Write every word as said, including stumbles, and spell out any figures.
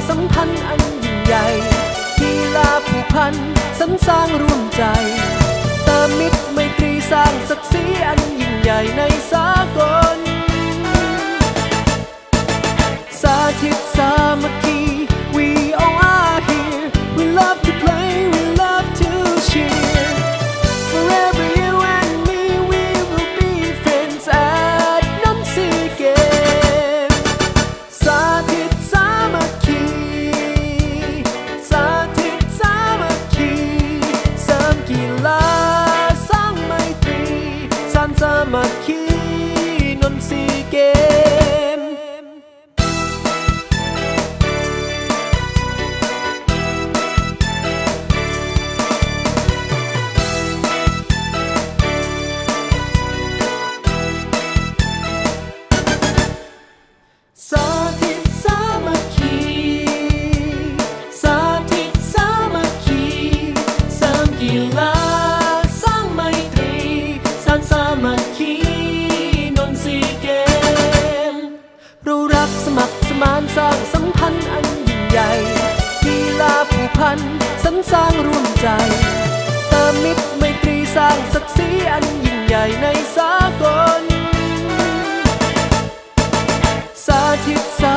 สัมพันธ์อันยิ่งใหญ่กีฬาผูกพันสรรสร้างร่วมใจเติมมิตรไมตรีสร้างศักดิ์ศรีอันยิ่งใหญ่ในสากลสาธิตสามัคคี we all are here we love to play we love to cheer forever you and me we will be friends at น้ำซีเกมสาธิตสามัคคีสาธิตสามัคคีเสริมกีฬาสร้างไมตรีสร้างสามัคคีนนซีเกมสาธิตสามัคคีสาธิตสามัคคีสร้างกีฬาสร้างไมตรีสร้างสามัคคีนนซีเกมเรารักสมัครสมานสร้างสัมพันธ์อันยิ่งใหญ่กีฬาผูกพันสรรสร้างร่วมใจเติมมิตรไมตรีสร้างศักดิ์ศรีอันยิ่งใหญ่ในสากลสาธิตสา